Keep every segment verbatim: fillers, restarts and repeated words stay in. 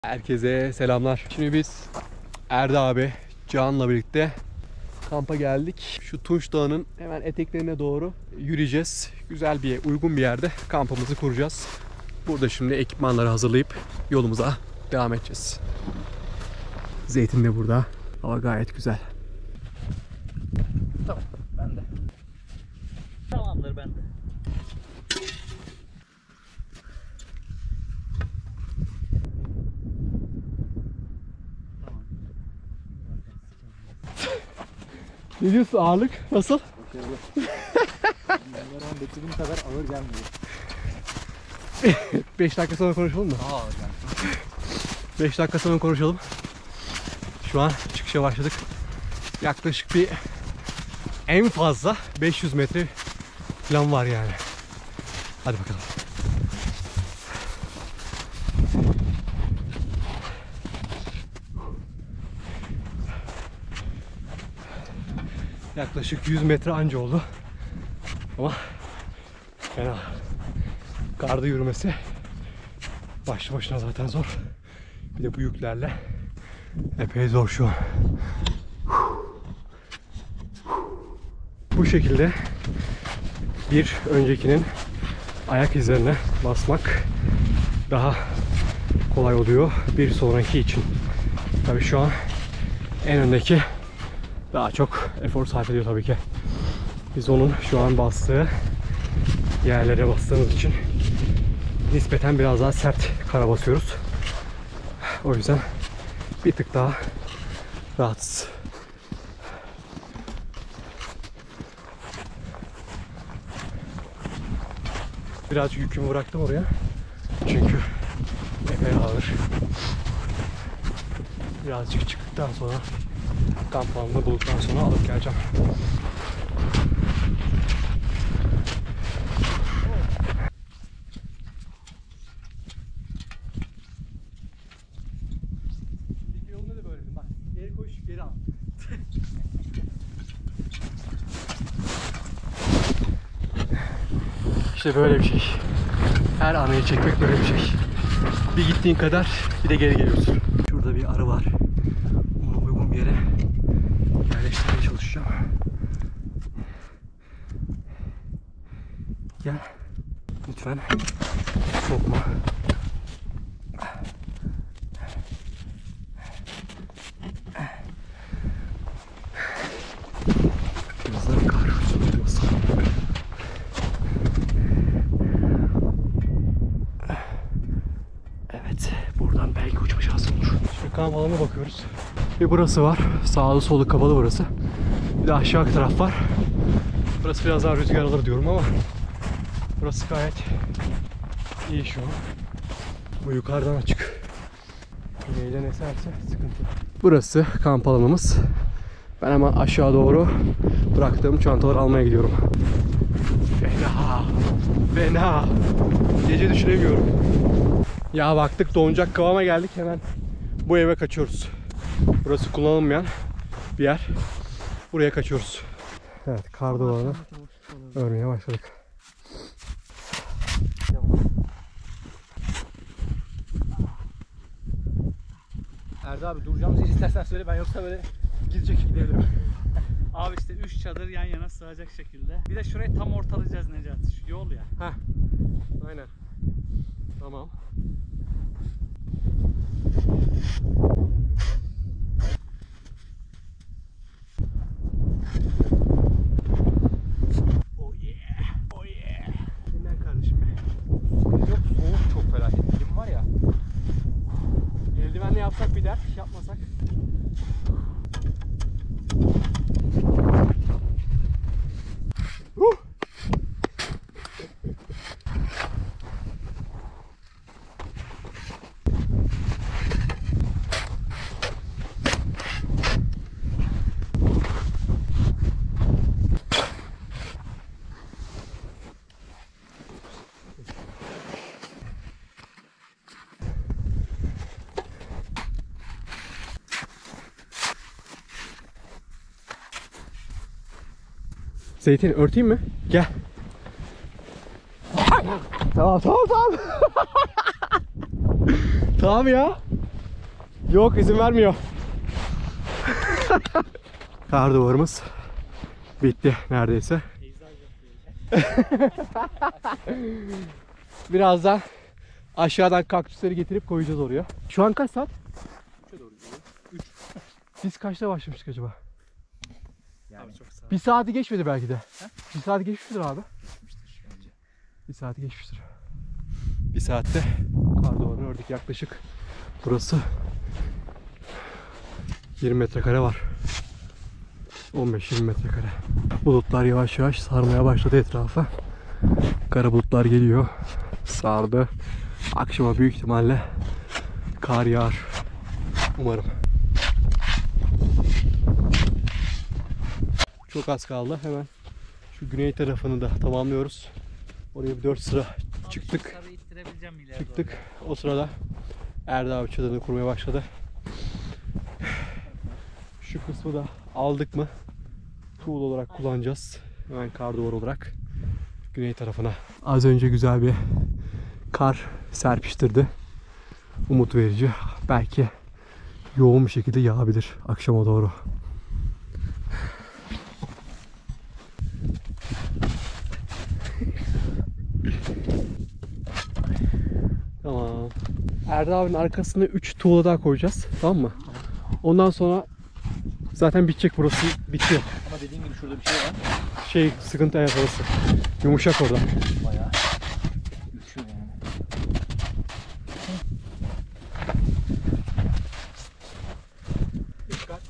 Herkese selamlar. Şimdi biz Erdi abi, Can'la birlikte kampa geldik. Şu Tunç Dağı'nın hemen eteklerine doğru yürüyeceğiz. Güzel bir, uygun bir yerde kampımızı kuracağız. Burada şimdi ekipmanları hazırlayıp yolumuza devam edeceğiz. Zeytin de burada. Hava gayet güzel. Tamam, ben de. Tamamdır, ben de. Ne diyorsun, ağırlık nasıl? Bunlardan beklediğim kadar ağır gelmiyor. beş dakika sonra konuşalım mı? Daha ağır geldi. beş dakika sonra konuşalım. Şu an çıkışa başladık. Yaklaşık bir en fazla beş yüz metre falan var yani. Hadi bakalım. Yaklaşık yüz metre anca oldu. Ama fena. Karda yürümesi başlı başına zaten zor. Bir de bu yüklerle epey zor şu an. Bu şekilde bir öncekinin ayak izlerine basmak daha kolay oluyor bir sonraki için. Tabii şu an en öndeki daha çok efor sarf ediyor tabii ki. Biz onun şu an bastığı yerlere bastığımız için nispeten biraz daha sert kara basıyoruz. O yüzden bir tık daha rahatsız. Birazcık yükümü bıraktım oraya. Çünkü epey ağır. Birazcık çıktıktan sonra, kamp alanını bulduktan sonra alıp geleceğim. Şimdiki yolunda da böyle. Bak, geri koş, geri al. İşte böyle bir şey. Her anıyı çekmek böyle bir şey. Bir gittiğin kadar bir de geri geliyorsun. Şurada bir arı var. Onu uygun bir yere yerleştirmeye çalışacağım. Gel. Lütfen sokma. Biraz da kar tutmasın. Evet, buradan belki uçma şansım olur. Şimdi kamp alanına bakıyoruz. Bir burası var. Sağlı solu kapalı burası. Bir de aşağı taraf var. Burası biraz daha rüzgar alır diyorum ama burası gayet iyi şu an. Bu yukarıdan açık. Neyden eserse sıkıntı. Burası kamp alanımız. Ben hemen aşağı doğru bıraktığım çantaları almaya gidiyorum. Fena. Fena. Gece düşünemiyorum. Ya baktık donacak kıvama geldik, hemen bu eve kaçıyoruz. Burası kullanılmayan bir yer. Buraya kaçıyoruz. Evet, kar duvarını örmeye başladık. Erdi abi, duracağımız yeri istersen söyle, ben yoksa böyle gidecek gidebilirim. Abi işte üç çadır yan yana sığacak şekilde. Bir de şurayı tam ortalayacağız Necati. Şu yol ya. Heh. Aynen. Tamam. Oh yeah. Oh yeah. Dinlen kardeşim be. Yok, soğuk çok felaket. Dilim var ya. Eldivenle yapsak bir dert, yapmasak. Uh! Zeytin örteyim mi? Gel. Tamam tamam tamam. Tamam ya. Yok, izin vermiyor. Kar duvarımız bitti neredeyse. Birazdan aşağıdan kaktüsleri getirip koyacağız oraya. Şu an kaç saat? üçe doğru gidiyor. üç. Biz kaçta başlamıştık acaba? Yani çok sağ ol. Bir saati geçmedi belki de. He? Bir saati geçmiştir abi. Bir saati geçmiştir. Bir saatte kar duvarını ördük yaklaşık. Burası yirmi metrekare var. on beş yirmi metrekare. Bulutlar yavaş yavaş sarmaya başladı etrafa. Kara bulutlar geliyor. Sardı. Akşama büyük ihtimalle kar yağar. Umarım. Çok az kaldı. Hemen şu güney tarafını da tamamlıyoruz. Oraya bir dört sıra çıktık. Çıktık. O sırada Erda abi çadırını kurmaya başladı. Şu kısmı da aldık mı tool olarak kullanacağız. Hemen kar duvar olarak güney tarafına. Az önce güzel bir kar serpiştirdi. Umut verici. Belki yoğun bir şekilde yağabilir akşama doğru. Tamam. Erda abinin arkasına üç tuğla daha koyacağız. Tamam mı? Ondan sonra zaten bitecek burası. Bitiyor. Ama dediğin gibi şurada bir şey var. Şey sıkıntı ayak orası. Yumuşak orada. Bayağı. Üşüyor yani. Dikkat.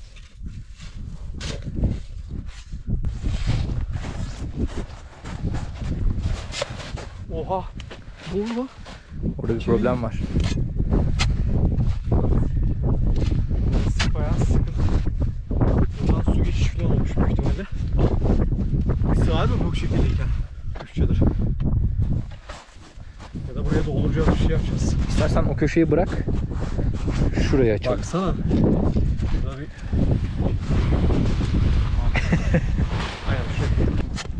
Oha. Ne oldu lan? Orada bir problem var. Bayağı sıkıntı. Buradan su geçiş falan olmuş büyük ihtimalle. Sığar mı bu şekildeyken? Üç çadır. Ya da buraya dolduracağız, bir şey yapacağız. İstersen o köşeyi bırak. Şuraya açalım. Baksana. Burada bir... Aynen şuraya.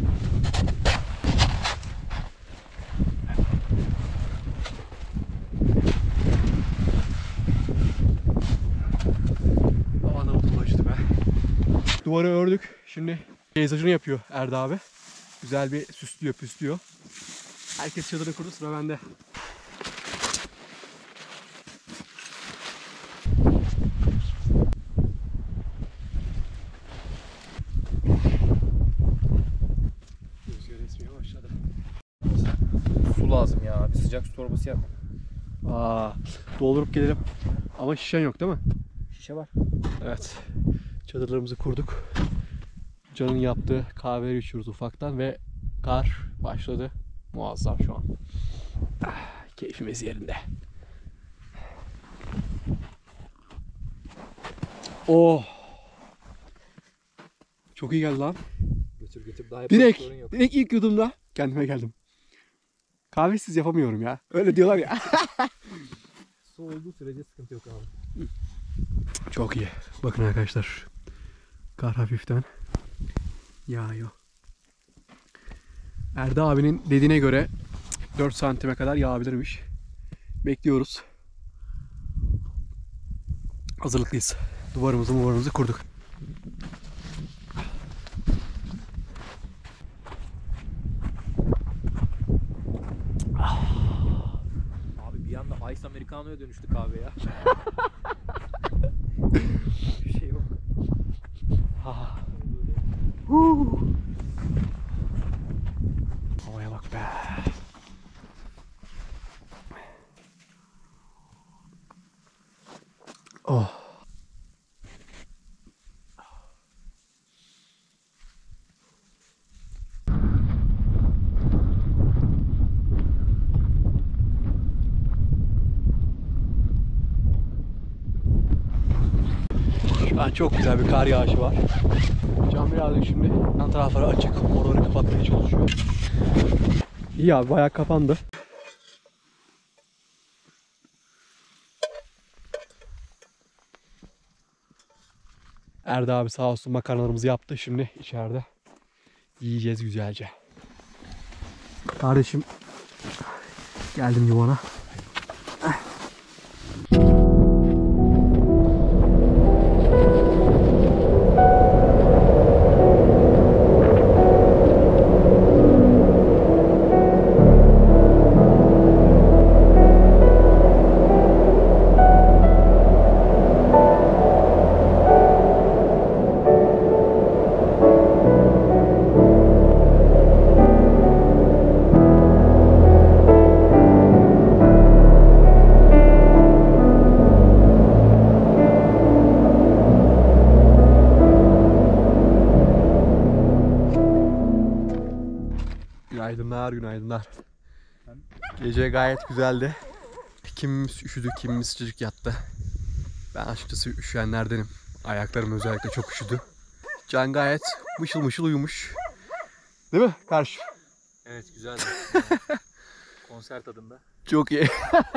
Aman da acıdı be. Duvarı ördük. Şimdi peyzajını yapıyor Erda abi. Güzel bir süslüyor, püslüyor. Herkes çadırını kurdu, sıra bende. Rüzgar esmeye başladı. Su lazım ya. Bir sıcak su torbası yap. Aa, doldurup gelelim. Ama şişen yok değil mi? Şişe var. Evet. Çadırlarımızı kurduk. Can'ın yaptığı kahveleri içiyoruz ufaktan ve kar başladı. Muazzam şu an. Ah, keyfimiz yerinde. Oh. Çok iyi geldi lan. Götür götür daha Direkt, sorun yok. direkt ilk yudumda kendime geldim. Kahvesiz yapamıyorum ya. Öyle diyorlar ya. Su olduğu sürece sıkıntı yok abi. Çok iyi. Bakın arkadaşlar. Kar hafiften yağıyor. Erda abinin dediğine göre dört santime kadar yağabilirmiş. Bekliyoruz. Hazırlıklıyız. Duvarımızı duvarımızı kurduk. Abi bir anda Ice Americano'ya dönüştü kahve ya. Bir şey yok. Ah. Huu. Havaya bak be. Oh. Şu an çok güzel bir kar yağışı var. Cam birazcık şimdi yan tarafları açık. Oraları kapatmaya çalışıyor. İyi abi, bayağı kapandı. Erda abi sağ olsun makarnalarımızı yaptı. Şimdi içeride yiyeceğiz güzelce. Kardeşim, geldim yuvana. Günaydınlar, günaydınlar. Gece gayet güzeldi. Kimimiz üşüdü, kimimiz sıcacık yattı. Ben açıkçası üşüyenlerdenim. Ayaklarım özellikle çok üşüdü. Can gayet mışıl mışıl uyumuş. Değil mi karşı? Evet güzeldi. Konser tadında. Çok iyi.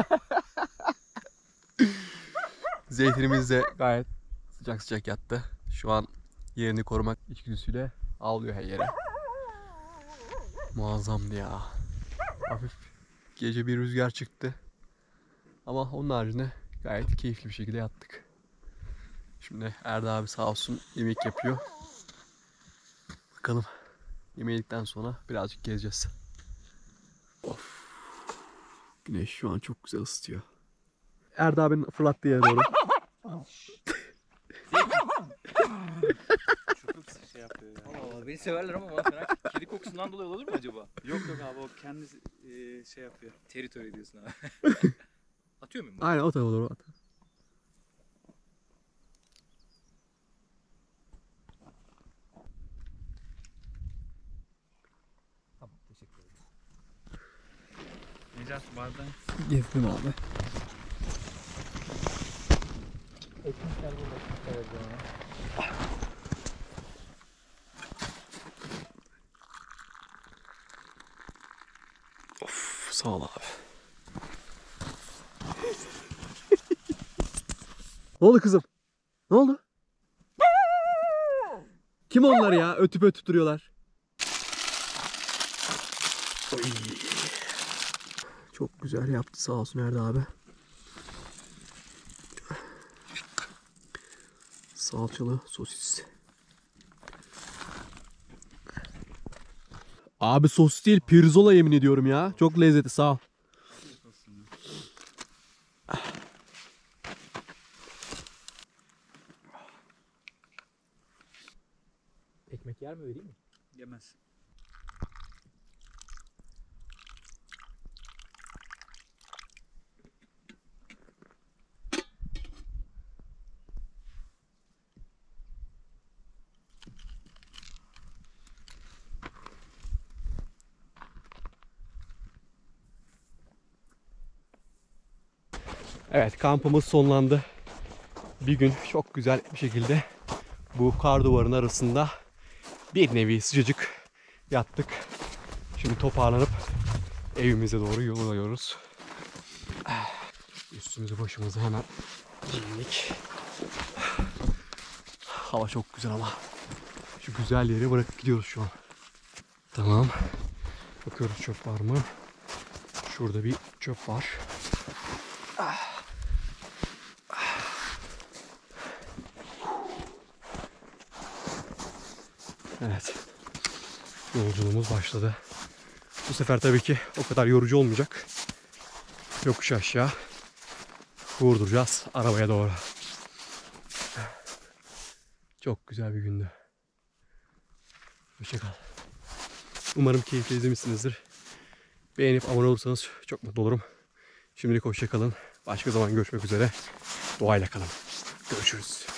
Zeytinimiz de gayet sıcak sıcak yattı. Şu an yerini korumak içgüdüsüyle ağlıyor her yere. Muazzamdı ya. Hafif gece bir rüzgar çıktı. Ama onun haricinde gayet keyifli bir şekilde yattık. Şimdi Erda abi sağ olsun yemek yapıyor. Bakalım yemeği yedikten sonra birazcık gezeceğiz. Of. Güneş şu an çok güzel ısıtıyor. Erda abinin fırlattığı yere doğru. Çok şey yapıyor yani. Aa, beni severler ama bana fena kedi kokusundan dolayı olur mu acaba? Yok yok abi o kendi e, şey yapıyor. Teritori diyorsun abi. Atıyor muyum? Aynen o tarafa doğru at. Tamam teşekkür ederim. Necat bardağı. Getirdim abi. Ekmekler burada. Evet bana. Of, sağ ol abi. Ne oldu kızım? Ne oldu? Kim onlar ya? Ötüp ötüp duruyorlar. Oy. Çok güzel yaptı sağ olsun Erda abi. Salçalı sosis. Abi sosis değil pirzola yemin ediyorum ya. Çok lezzetli sağ ol. Ekmek yer mi vereyim mi? Yemez. Evet, kampımız sonlandı. Bir gün çok güzel bir şekilde bu kar duvarının arasında bir nevi sıcacık yattık. Şimdi toparlanıp evimize doğru yol alıyoruz. Üstümüzü başımızı hemen giyindik. Hava çok güzel ama şu güzel yeri bırakıp gidiyoruz şu an. Tamam. Bakıyoruz çöp var mı? Şurada bir çöp var. Evet. Yolculuğumuz başladı. Bu sefer tabii ki o kadar yorucu olmayacak. Yokuş aşağı vurduracağız arabaya doğru. Çok güzel bir gündü. Hoşça kal. Umarım keyifle izlemişsinizdir. Beğenip abone olursanız çok mutlu olurum. Şimdilik hoşça kalın. Başka zaman görüşmek üzere. Doğayla kalın. Görüşürüz.